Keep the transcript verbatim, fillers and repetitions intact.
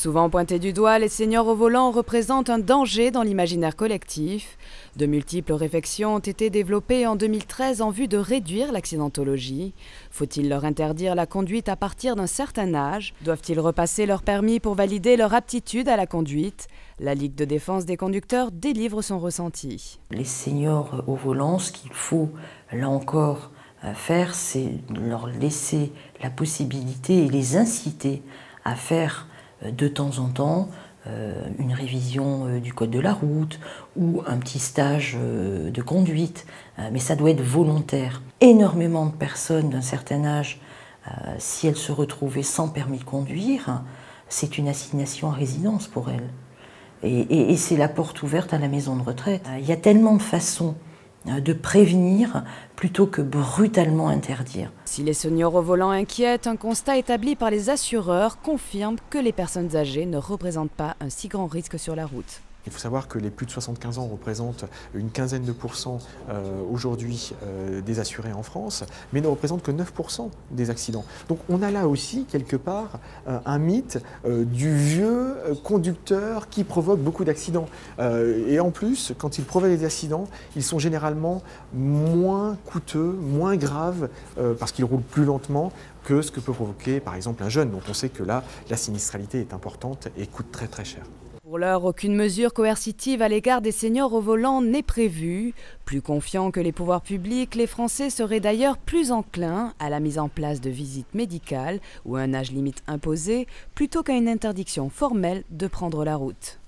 Souvent pointés du doigt, les seniors au volant représentent un danger dans l'imaginaire collectif. De multiples réflexions ont été développées en deux mille treize en vue de réduire l'accidentologie. Faut-il leur interdire la conduite à partir d'un certain âge? Doivent-ils repasser leur permis pour valider leur aptitude à la conduite? La Ligue de défense des conducteurs délivre son ressenti. Les seniors au volant, ce qu'il faut, là encore, faire, c'est leur laisser la possibilité et les inciter à faire de temps en temps euh, une révision euh, du code de la route ou un petit stage euh, de conduite, euh, mais ça doit être volontaire. Énormément de personnes d'un certain âge, euh, si elles se retrouvaient sans permis de conduire, c'est une assignation à résidence pour elles. Et, et, et c'est la porte ouverte à la maison de retraite. Il y a tellement de façons de prévenir plutôt que brutalement interdire. Si les seniors au volant inquiètent, un constat établi par les assureurs confirme que les personnes âgées ne représentent pas un si grand risque sur la route. Il faut savoir que les plus de soixante-quinze ans représentent une quinzaine de pourcents euh, aujourd'hui euh, des assurés en France, mais ne représentent que neuf pour cent des accidents. Donc on a là aussi, quelque part, euh, un mythe euh, du vieux conducteur qui provoque beaucoup d'accidents. Euh, et en plus, quand il provoque des accidents, ils sont généralement moins coûteux, moins graves, euh, parce qu'ils roulent plus lentement que ce que peut provoquer, par exemple, un jeune. Donc on sait que là, la sinistralité est importante et coûte très très cher. Pour l'heure, aucune mesure coercitive à l'égard des seniors au volant n'est prévue. Plus confiants que les pouvoirs publics, les Français seraient d'ailleurs plus enclins à la mise en place de visites médicales ou un âge limite imposé, plutôt qu'à une interdiction formelle de prendre la route.